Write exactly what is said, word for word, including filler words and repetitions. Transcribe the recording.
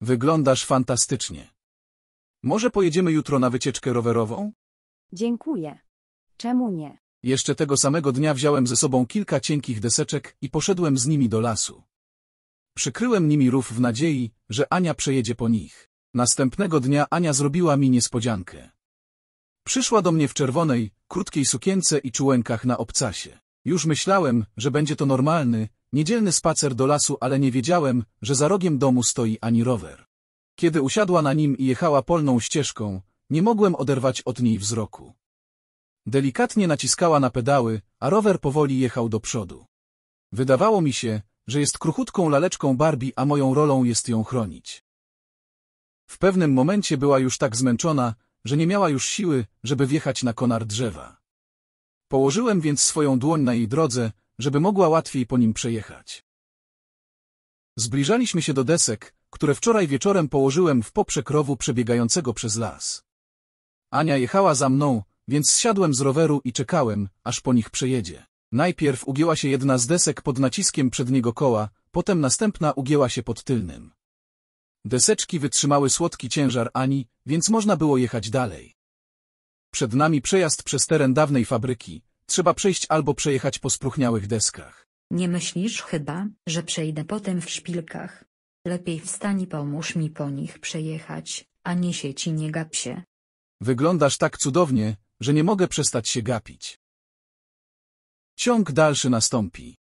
Wyglądasz fantastycznie. Może pojedziemy jutro na wycieczkę rowerową? Dziękuję. Czemu nie? Jeszcze tego samego dnia wziąłem ze sobą kilka cienkich deseczek i poszedłem z nimi do lasu. Przykryłem nimi rów w nadziei, że Ania przejedzie po nich. Następnego dnia Ania zrobiła mi niespodziankę. Przyszła do mnie w czerwonej, krótkiej sukience i czułenkach na obcasie. Już myślałem, że będzie to normalny, niedzielny spacer do lasu, ale nie wiedziałem, że za rogiem domu stoi Ani rower. Kiedy usiadła na nim i jechała polną ścieżką, nie mogłem oderwać od niej wzroku. Delikatnie naciskała na pedały, a rower powoli jechał do przodu. Wydawało mi się, że jest kruchutką laleczką Barbie, a moją rolą jest ją chronić. W pewnym momencie była już tak zmęczona, że nie miała już siły, żeby wjechać na konar drzewa. Położyłem więc swoją dłoń na jej drodze, żeby mogła łatwiej po nim przejechać. Zbliżaliśmy się do desek, które wczoraj wieczorem położyłem w poprzek rowu przebiegającego przez las. Ania jechała za mną, więc zsiadłem z roweru i czekałem, aż po nich przejedzie. Najpierw ugięła się jedna z desek pod naciskiem przedniego koła, potem następna ugięła się pod tylnym. Deseczki wytrzymały słodki ciężar Ani, więc można było jechać dalej. Przed nami przejazd przez teren dawnej fabryki. Trzeba przejść albo przejechać po spróchniałych deskach. Nie myślisz chyba, że przejdę potem w szpilkach? Lepiej wstań i pomóż mi po nich przejechać, a nie sieci nie gap się. Wyglądasz tak cudownie, że nie mogę przestać się gapić. Ciąg dalszy nastąpi.